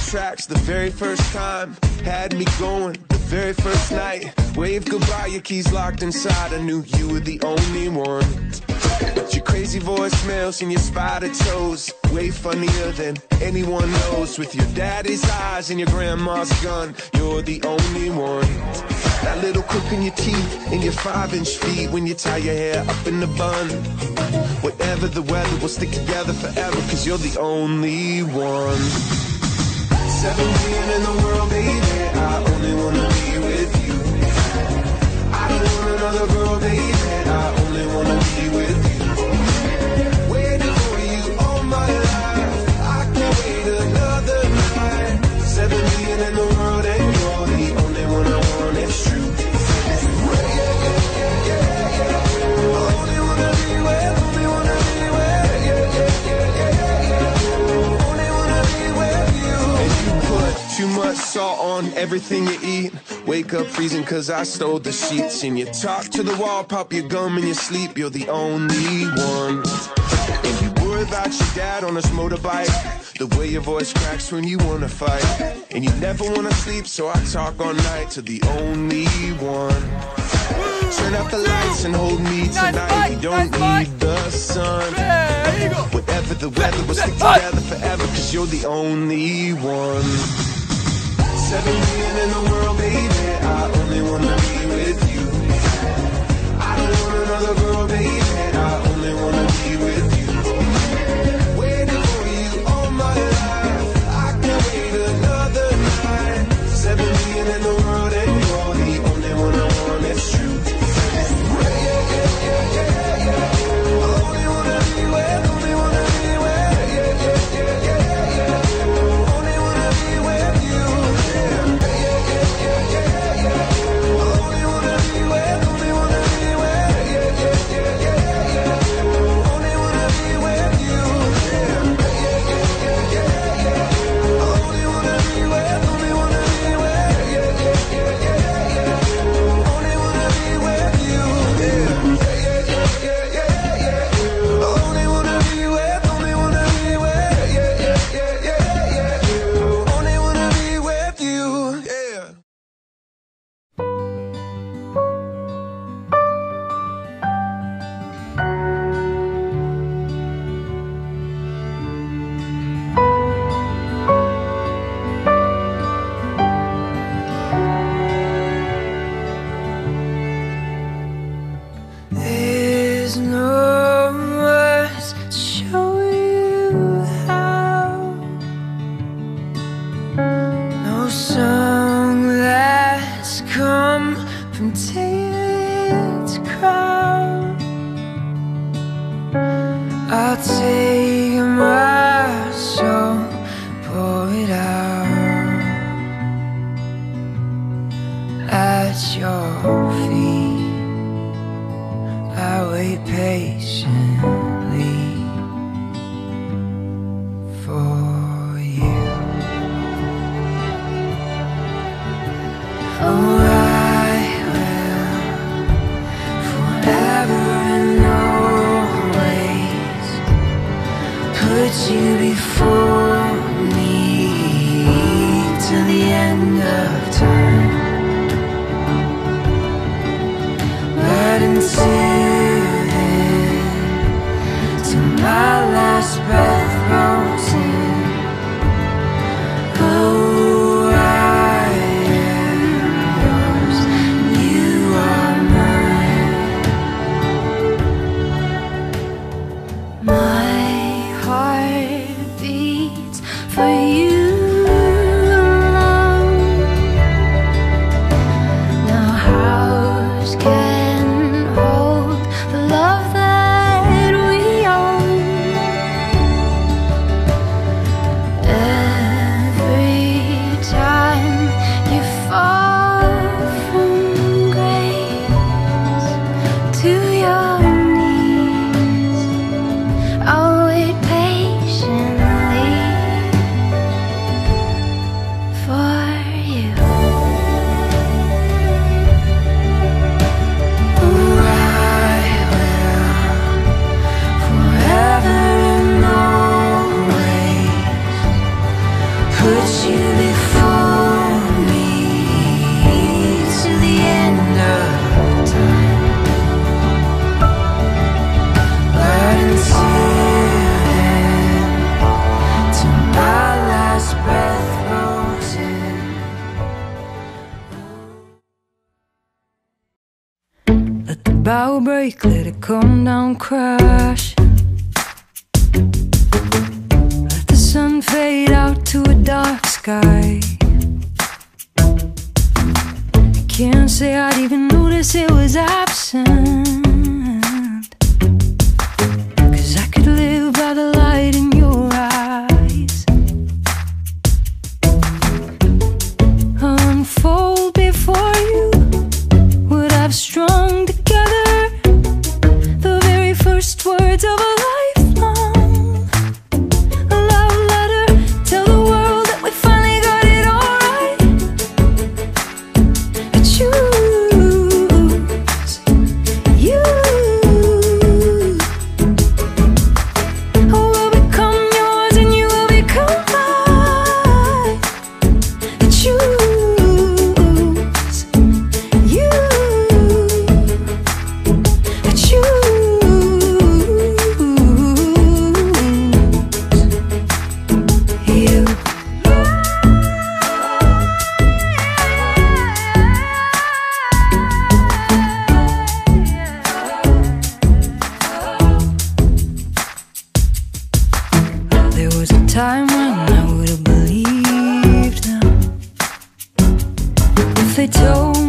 tracks the very first time. Had me going the very first night. Wave goodbye, your keys locked inside. I knew you were the only one. But your crazy voicemails and your spider toes, way funnier than anyone knows. With your daddy's eyes and your grandma's gun, you're the only one. That little crook in your teeth and your 5-inch feet when you tie your hair up in the bun. Whatever the weather, we'll stick together forever, cause you're the only one. 7 million in the world, baby, I only wanna be with you. I don't want another girl, baby, I only wanna be with you. Waiting for you all my life, I can't wait another night. 7 million in the world and you're the only one I want, it's true. Too much salt on everything you eat. Wake up freezing cause I stole the sheets. And you talk to the wall, pop your gum in your sleep. You're the only one. And you worry about your dad on his motorbike, the way your voice cracks when you wanna fight. And you never wanna sleep, so I talk all night to the only one. Turn out the lights and hold me tonight. We don't need the sun. Whatever the weather, we'll stick together forever, cause you're the only one. 7 million in the world, baby, I only wanna be with you. I don't want another girl, baby, I only wanna be with you. Waiting for you all my life, I can't wait another night. 7 million in the world and you're the only one I want, it's true. Only wanna be with, only wanna be with, only wanna be with you. Only wanna be with, only wanna be with, only wanna be with you. Only wanna be with, only wanna be with, only wanna be with you. Only wanna be with, only wanna be with, only wanna be with you, yeah. There's no words to show you how. No song that's come from Taylor to crowd. I'll take my soul, pour it out at your feet. I wait patiently for you. Oh, I will forever and always put you before me till the end of time. But until then, till my last breath rolls in, oh, I am yours. bow break, let it come down, crash. Let the sun fade out to a dark sky. I can't say I'd even notice it was absent, 'cause I could live by the light in your eyes. Unfold before you what I've strung together, the very first words of a lifelong, a love letter. Tell the world that we finally got it all right. I choose you. I will become yours and you will become mine. I choose you. I choose you. There was a time when I would have believed them if they told